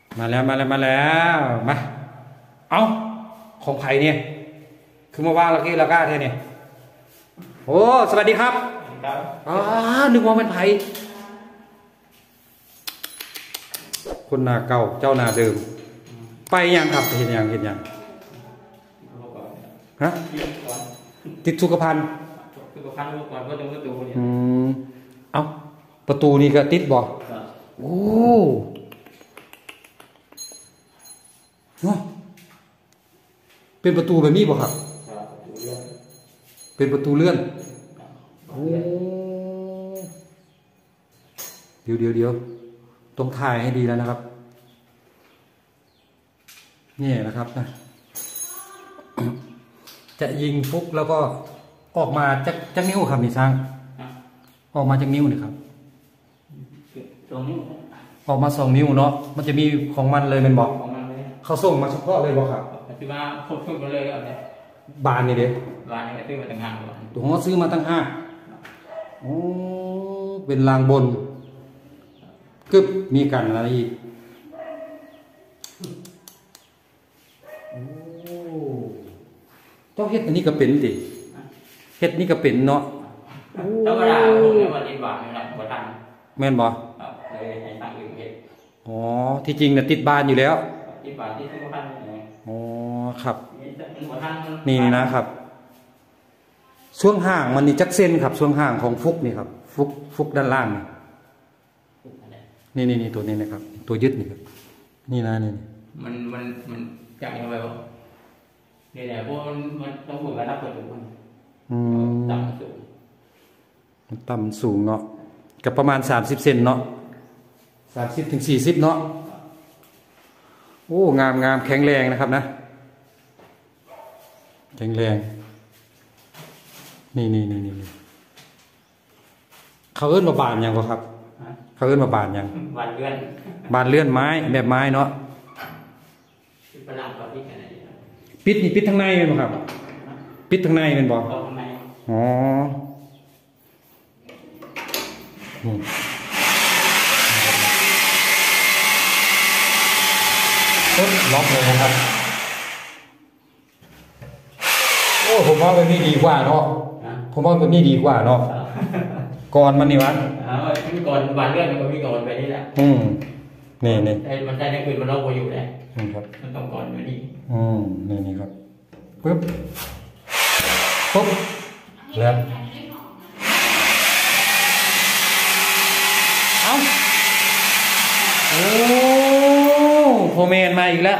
มาแล้วมาเอาของไผ่เนี่ยคือมาว่างละกี้ละก้าเท่เนี่ยโอ้สวัสดีครับนึกว่ามันไผ่คนนาเก่าเจ้านาเดิมไปยังครับเห็นยังฮะติดสุขภัณฑ์ก่อนก็ตรงประตูเนี่ยเอาประตูนี่ก็ติดบ่โอ้เนาะเป็นประตูแบบนี้บ่ครับเป็นประตูเลื่อนโอ้เดี๋ยวต้องถ่ายให้ดีแล้วนะครับนี่นะครับนะจะยิงฟุกแล้วก็ออกมาจากนิ้วครับนี่สร้างออกมาจากนิ้วนี่ครับ 2 นิ้วออกมา2 นิ้วเนาะมันจะมีของมันเลยเป็นบอกเขาส่งมาเฉพาะเลยบอกครับคือว่าพูดมาเลยเอาเนี่ยบานนี่เด้บานนี่ก็ซื้อมาต่างหากตัวเขาซื้อมาตั้ง5โอ้เป็นรางบนกึบมีกันอะไรอีกโอ้เจ้าเฮ็ดอันนี้ก็เป็นดิเฮ็ดนี่ก็เป็นเนาะธรรมดาผมเนี่ยวันนี้บานนี่แหละบ่ทันแม่นบ่เลยให้ตั้งอื่นเฮ็ดอ๋อที่จริงน่ะติดบานอยู่แล้วติดบานที่ซื้อมาพันนี่อ๋อครับบ่ทันนี่นะครับช่วงห่างมันนี่จักเส้นครับช่วงห่างของฟุกนี่ครับฟุกด้านล่างนี่ตัวนี้นะครับตัวยึดนี่ครับนี่นะนี่มันจับยังไงบ่นี่แหละพวกมันต้องฝึกระดับประตูต่ำสูงต่ำสูงเนาะกับประมาณ30 เซนเนาะ30 ถึง 40เนาะโอ้งามแข็งแรงนะครับนะแข็งแรงนี่เขาเอิ้นมาบานยังบ่ครับเขาเอิ้นมาบานยังบานเลื่อนไม้แบบไม้เนาะปิดนี่ปิดทางในเป็นบ่ครับปิดทางในเป็นบ่อ๋อล็อกเลยนะครับโอ้ผมว่าแบบนี้ดีกว่าเนาะผมว่าแบบนี้ดีกว่าเนาะก่อนมันนี่วะก่อนบานเลื่อนมันมีก่อนไปนี่แหละนี่มันได้ในคืนมันเราไปอยู่เลยครับมันต้องก่อนอยู่นี่นี่ครับปุ๊บแล้วเอาโอ้โฟเมนมาอีกแล้ว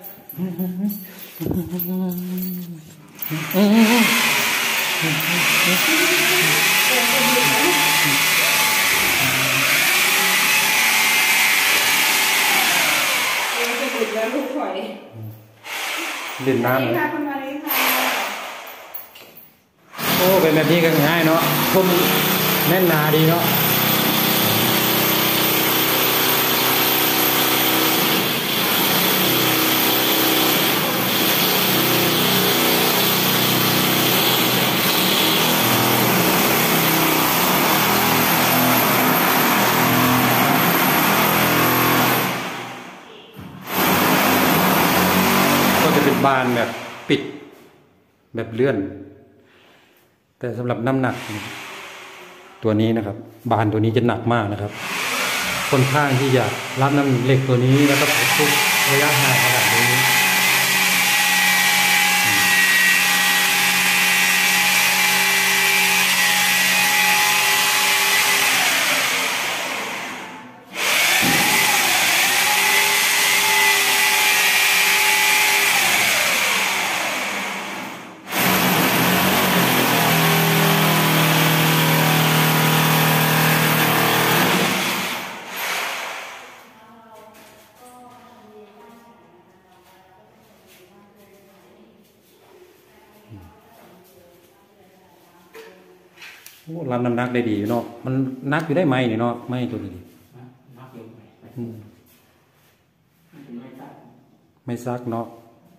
เล่นน้ำเลยโอ้เป็นแบบนี้ก็ง่ายเนาะทนแน่นหนาดีเนาะบานแบบปิดแบบเลื่อนแต่สำหรับน้ำหนักตัวนี้นะครับบานตัวนี้จะหนักมากนะครับค่อนข้างที่จะรับน้ำเหล็กตัวนี้แล้วก็ทุกระยะห่างขนาดนี้รับน้ำหนักได้ดีเนาะมันนักอยู่ได้ไหมเนี่ยเนาะไม่ตัวนี้ไม่ซักเนาะ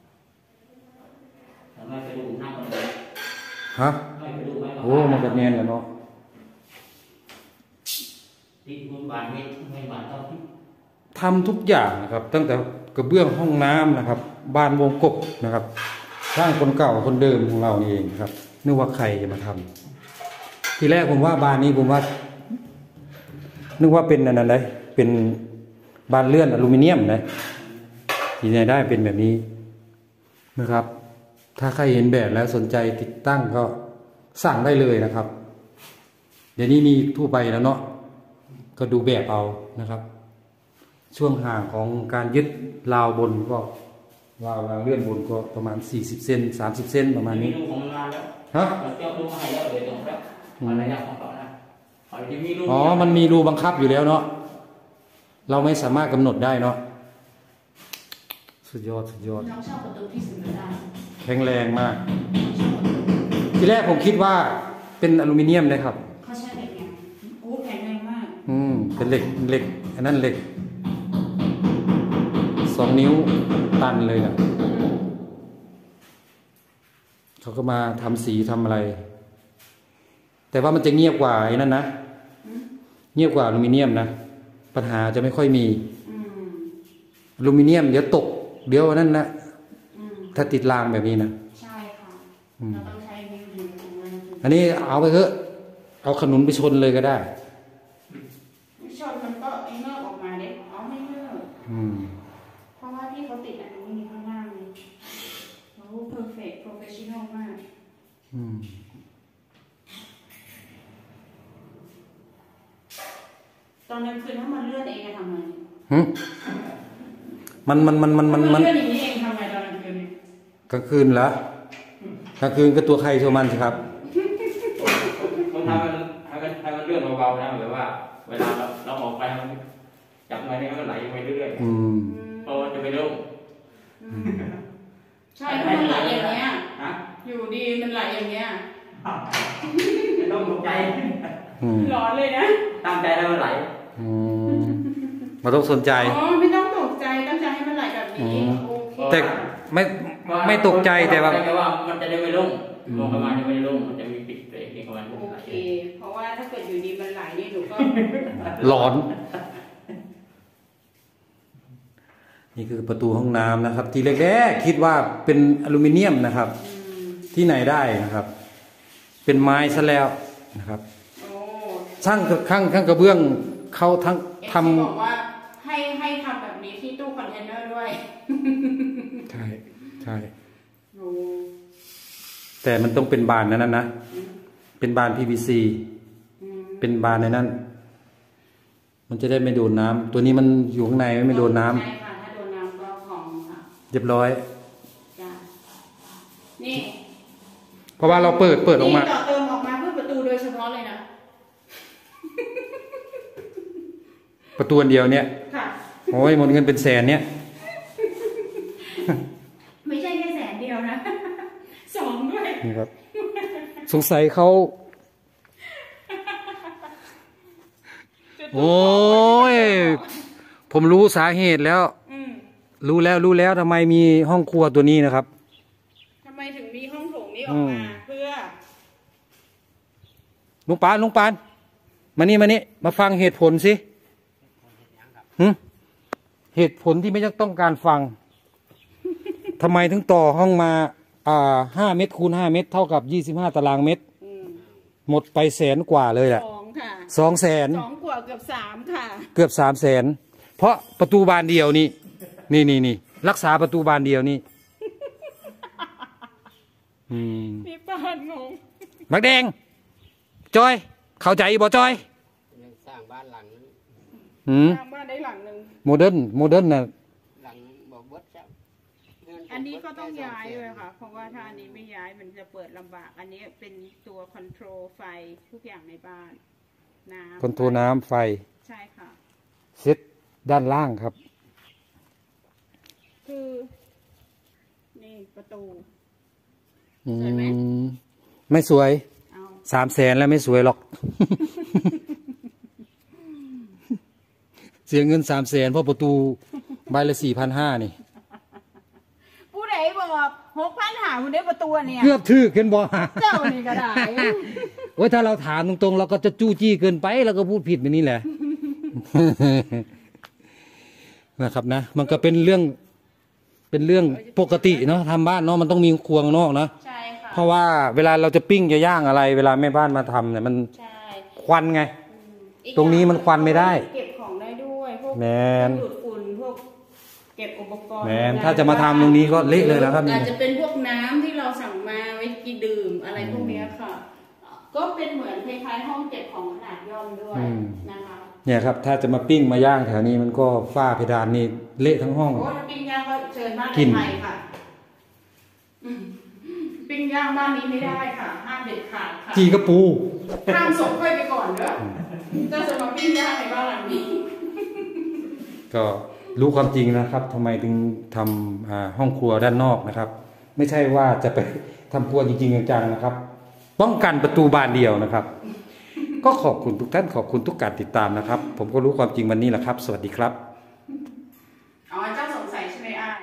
ฮะโอ้มันก็เนียนแล้วเนาะที่คุณบานไม่บานเท่าที่ทำทุกอย่างนะครับ ตั้งแต่กระเบื้องห้องน้ำนะครับบานวงกบนะครับช่างคนเก่าคนเดิมของเรานี่เองครับนึกว่าใครจะมาทำทีแรกผมว่าบานนี้ผมว่านึกว่าเป็นอะไรนะเป็นบานเลื่อนอลูมิเนียมนะที่ไหนได้เป็นแบบนี้นะครับ ถ้าใครเห็นแบบแล้วสนใจติดตั้งก็สั่งได้เลยนะครับเดี๋ยวนี้มีทั่วไปแล้วเนาะก็ดูแบบเอานะครับช่วงห่างของการยึดราวบนก็ราวเลื่อนบนก็ประมาณ40 เซน30 เซนประมาณนี้มีรูของงานแล้วฮะเราเจ้าดูมาให้แล้วเดี๋ยวตรงแล้วอะไรอย่างของเขานะอ๋อมันมีรูบังคับอยู่แล้วเนาะเราไม่สามารถกำหนดได้เนาะสุดยอดสุดยอดน้องชอบประตูที่สุดเลยได้แข็งแรงมาก ทีแรกผมคิดว่าเป็นอลูมิเนียมเลยครับเขาใช้เหล็กไงโอ้แข็งแรงมากเป็นเหล็กอันนั้นเหล็ก2 นิ้วตันเลยนะเขาก็มาทำสีทำอะไร แต่ว่ามันจะเงียบกว่าไอ้นั่นนะเงียบกว่าอลูมิเนียมนะปัญหาจะไม่ค่อยมีอลูมิเนียมเดี๋ยวตกเดี๋ยวนั่นนะถ้าติดรางแบบนี้นะใช่ค่ะเราต้องใช้นิ้วดึงของมันอันนี้เอาไปเถอะเอาขนุนไปชนเลยก็ได้ชนมันก็ไอ้เงือกออกมาเด็กเอาไม่เงือกเพราะว่าพี่เขาติดอันนี้ข้างล่างเลยโอ้เพอร์เฟกต์โปรเฟชชั่นอลมากตอนกลางคืนถ้ามันเลื่อนเองจะทำไงมันเลื่อนอย่างนี้เองทำไงตอนกลางคืนกลางคืนเหรอกลางคืนก็ตัวใครตัวมันสิครับมันให้มันเลื่อนเบาๆนะแบบว่าเวลาเราออกไปมันจับไว้ให้มันไหลไปเรื่อยๆพอจะไปลงใช่ถ้ามันไหลอย่างเงี้ยอยู่ดีมันไหลอย่างเงี้ยไม่ต้องตกใจร้อนเลยนะตั้งใจให้มันไหลมาต้องสนใจอ๋อไม่ต้องตกใจตั้งใจให้มันไหลแบบนี้โอเคแต่ไม่ตกใจแต่ว่ามันจะได้ไม่ลงประมาณจะไม่ลงมันจะมีปิดเบรกประมาณโอเคเพราะว่าถ้าเกิดอยู่ดีมันไหลนี่หนูก็ร้อนนี่คือประตูห้องน้ำนะครับที่แรกๆคิดว่าเป็นอลูมิเนียมนะครับที่ไหนได้นะครับเป็นไม้ซะแล้วนะครับช่างข้างกระเบื้องเขาทั้งทำบอกว่าให้ทำแบบนี้ที่ตู้คอนเทนเนอร์ด้วยใช่แต่มันต้องเป็นบานนั้นนะเป็นบาน PVC เป็นบานในนั้นมันจะได้ไม่โดนน้ำตัวนี้มันอยู่ข้างในไม่โดนน้ำใช่ค่ะถ้าโดนน้ำก็ของเรียบร้อยนี่เพราะว่าเราเปิดออกมาต่อเติมออกมาเพื่อประตูโดยเฉพาะเลยนะประตูอันเดียวเนี่ยโอ้ยหมดเงินเป็นแสนเนี่ยไม่ใช่แค่แสนเดียวนะ2ด้วยนี่ครับสงสัยเขาโอ้ยผมรู้สาเหตุแล้วรู้แล้วทำไมมีห้องครัวตัวนี้นะครับทำไมถึงมีห้องโถงนี้ออกมาเพื่อลุงปานมานี่มาฟังเหตุผลสิเหตุผลที่ไม่ต้องการฟังทำไมถึงต่อห้องมา5 เมตรคูณ5 เมตรเท่ากับ25 ตารางเมตรหมดไป100,000 กว่าเลยแหละ 2 ค่ะ 200,000 2 กว่าเกือบ3ค่ะเกือบ300,000เพราะประตูบานเดียวนี่รักษาประตูบานเดียวนี่พี่ปานงงมักแดงจอยเข้าใจบ่จอยสร้างบ้านหลังนึงสร้างบ้านได้หลังนึงโมเดิร์นน่ะหลังบอกบดจ้ะอันนี้ก็ต้องย้ายเลยค่ะเพราะว่าถ้าอันนี้ไม่ย้ายมันจะเปิดลำบากอันนี้เป็นตัวคอนโทรลไฟทุกอย่างในบ้านน้ำคอนโทรลน้ำไฟใช่ค่ะเซตด้านล่างครับคือนี่ประตูสวยไหมไม่สวย300,000แล้วไม่สวยหรอกเสียเงิน300,000เพราะประตูใบละ4,500นี่ผู้ใดบอก6,500คุณได้ประตูเนี่ยเกือบถือเกินบ่เจ้านี่ก็ได้โอ้ยถ้าเราถามตรงๆเราก็จะจู้จี้เกินไปเราก็พูดผิดแบบนี้แหละนะครับนะมันก็เป็นเรื่องปกติเนาะทำบ้านเนาะมันต้องมีครัวข้างนอกนะใช่ค่ะเพราะว่าเวลาเราจะปิ้งจะย่างอะไร เวลาแม่บ้านมาทำเนี่ยมันใช่ควันไงอีกตรงนี้มันควันไม่ได้เก็บของได้ด้วยพวกแมนดูดฝุ่นพวกเก็บอุปกรณ์แมนถ้าจะมาทำตรงนี้ก็เละเลยแล้วครับอาจจะเป็นพวกน้ำที่เราสั่งมาไว้กินดื่มอะไรพวกเนี้ยค่ะ ก็เป็นเหมือนคล้ายๆห้องเก็บของขนาดย่อมด้วยนะคะเนี่ยครับถ้าจะมาปิ้งมาย่างแถวนี้มันก็ฝ้าเพดานนี่เละทั้งห้องโอ้ถ้าปิ้งย่างก็เชิญบ้านกลิ่นไทยค่ะปิ้งย่างบ้านนี้ไม่ได้ค่ะห้ามเด็ดขาดค่ะจีกระปูห้ามส่งค่อยไปก่อนเด้อก็จะมาปิ้งย่างในบ้านหลังนี้ก็รู้ความจริงนะครับทำไมถึงทำห้องครัวด้านนอกนะครับ ไม่ใช่ว่าจะไปทำครัวจริงๆจังๆนะครับ ป้องกันประตูบานเดียวนะครับ ก็ขอบคุณทุกท่านขอบคุณทุกการติดตามนะครับ ผมก็รู้ความจริงวันนี้แหละครับ สวัสดีครับ